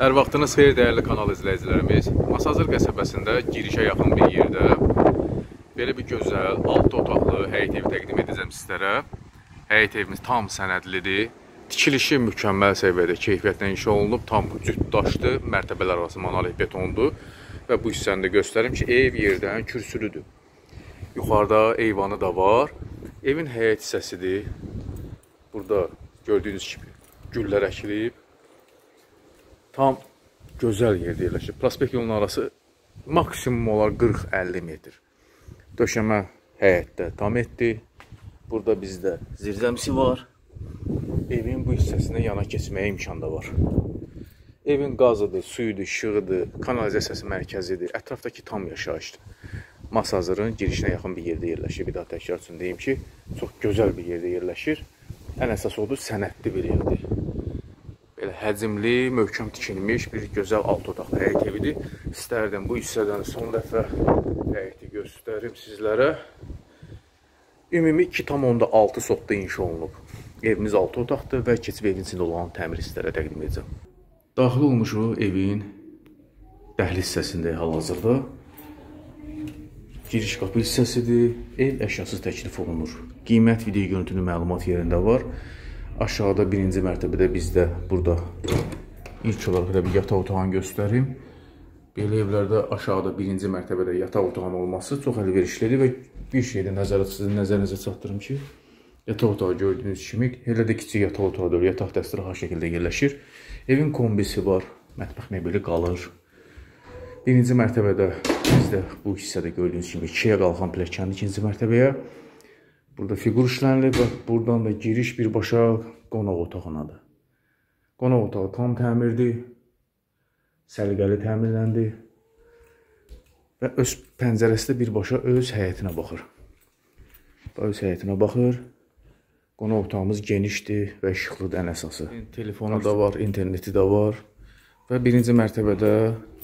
Hər vaxtınız xeyir dəyərli kanal izləyicilərimiz. Masazır qəsəbəsində girişə yaxın bir yerdə belə bir gözəl 6 otaqlı həyət evi təqdim edəcəm sizlərə. Həyət evimiz tam sənədlidir. Tikilişi mükəmməl səviyyədə keyfiyyətlə inşa olunub. Tam cüt daşdır, mərtəbələr arası monolit betondur. Və bu hissəni də göstərim ki, ev yerdən kürsülüdür. Yuxarıda eyvanı da var. Evin həyət hissəsidir. Burada gördüyünüz kimi güllər əkilib. Tam gözəl yerdə yerləşir. Prospekt yolunun arası maksimum olar 40-50 metr. Döşəmə həyətdə tam etdi. Burada bizdə zirzəmisi var. Evin bu hissəsinə yana keçməyə imkan da var. Evin qazıdır, suyudur, işığıdır, kanalizasiyası mərkəzidir. Ətrafdakı tam yaşayışdır. Masazırın girişinə yaxın bir yerdə yerləşir. Bir daha təkrar üçün deyim ki, çox gözəl bir yerdə yerləşir. Ən əsas odur, sənədli bir evdir. Belə həcmli, möhkəm tikilmiş bir gözəl 6 otaqlı həyət evidir. İstərdim bu hissədən son dəfə həyəti göstərim sizlərə. Ümumi 2,6 sotda inşa olunub. Evimiz 6 otaqdır və keçib evin içində olan təmir hissələrə təqdim edəcəm. Daxil olmuşuq evin dəhliz hissəsində hal-hazırda. Giriş qapı hissəsidir. Ev əşyasız təklif olunur. Qiymət video görüntünün məlumat yerində var. Aşağıda birinci mərtəbədə bizdə burada ilk olaraq bir yataq otağını göstərim. Belə evlərdə aşağıda birinci mərtəbədə yataq otağının olması çox əlverişlidir və bir şeydə sizin nəzərinizə çatdırım ki, yataq otağı gördüyünüz kimi elə də kiçik yataq otağı deyil, yataq dəstə rahat şəkildə yerləşir. Evin kombisi var, mətbəx mebeli qalır. Birinci mərtəbədə bizdə bu hissədə gördüyünüz kimi 2-yə qalxan pilləkəndir ikinci mərtəbəyə. Burada fiqur işlənilib və buradan da giriş birbaşa qonaq otağınadır. Qonaq otağı tam təmirdir, səliqəli təmirləndi və öz pəncərəsi də birbaşa öz həyətinə baxır. Öz həyətinə baxır. Qonaq otağımız genişdir və işıqlıdır ən əsası. Telefonu da var, interneti də var və birinci mərtəbədə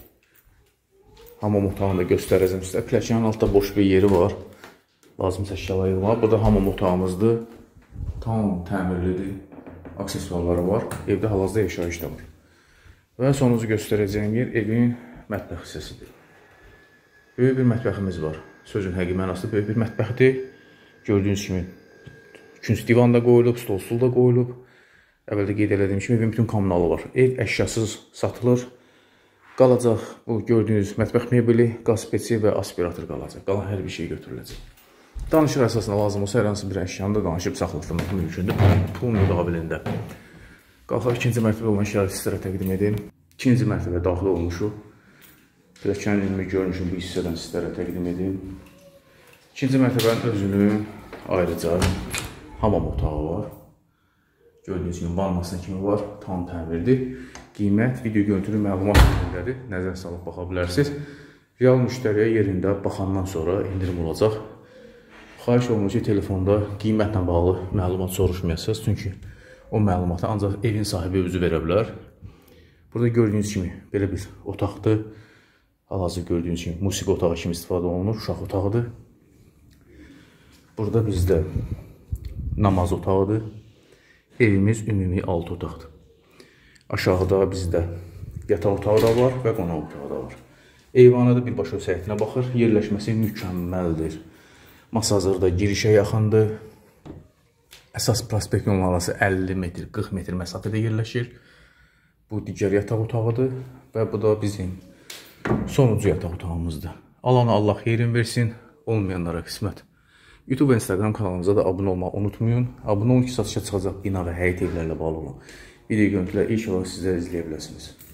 hamam otağını da göstərəcəm sizə. Pilləkənin altında boş bir yeri var. Lazımsa əşyalar var. Burada hamam otağımızdır. Tam təmirlidir. Aksesuarları var. Evdə hal-hazırda yaşayış da var. Və sonuncu göstərəcəyim yer evin mətbəx hissəsidir. Böyük bir mətbəximiz var. Sözün həqiqi mənasında böyük bir mətbəxdir. Gördüyünüz kimi künc divan da qoyulub, stol stul da qoyulub. Əvvəldə qeyd elədiyim kimi evin bütün kommunalı var. Ev əşyasız satılır. Qalacaq bu gördüyünüz mətbəx mebeli, qaz peçi və aspirator qalacaq. Qalan hər bir şey götürüləcək. Danışıq əsasında lazım olsa hər hansı bir əşyanı da danışıb saxlatmaq mümkündür. Pul müqabilində. Qalxaq ikinci mərtəbə olan şərait sizlərə təqdim edin. İkinci mərtəbə daxil olmuşuq. Pilləkənin ümumi görünüşünü bu hissədən sizlərə təqdim edin. İkinci mərtəbənin özünün ayrıca hamam otağı var. Gördüyünüz kimi vannasına kimi var. Tam təmirdir. Qiymət, video görüntülü məlumat yerindədir. Nəzər salıb baxa bilərsiniz. Real müştəriyə yerində baxandan sonra indirim olacaq. Xahiş olunur ki, telefonda qiymətlə bağlı məlumat soruşmayasınız. Çünki o məlumatı ancaq evin sahibi özü verə bilər. Burada gördüyünüz kimi belə bir otaqdır. Hal-hazır gördüyünüz kimi musiqi otağı kimi istifadə olunur. Uşaq otağıdır. Burada bizdə namaz otağıdır. Evimiz ümumi 6 otaqdır. Aşağıda bizdə yataq otağı da var və qonaq otağı da var. Eyvanı da birbaşa öz həyətinə baxır. Yerləşməsi mükəmməldir. Masazırda girişə yaxındır. Əsas prospekt yolunun arası 50 metr, 40 metr məsafədə yerləşir. Bu digər yataq otağıdır və bu da bizim sonuncu yataq otağımızdır. Alana Allah xeyrin versin, olmayanlara qismət. YouTube və Instagram kanalımıza da abunə olmağı unutmayın. Abunə olun ki, satışa çıxacaq bina və həyət evlərlə bağlı olan video görüntüləri ilk olaraq sizlər izləyə biləsiniz.